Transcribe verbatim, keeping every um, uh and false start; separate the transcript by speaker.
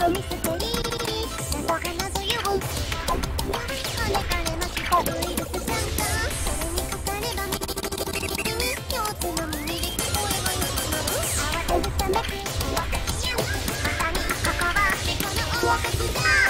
Speaker 1: トミステリーなんと話すよ招かれましたウイルス参加それにかかれば耳共通の耳で聞こえがよくなる慌てず冷めく私やまさにここは猫の王国だ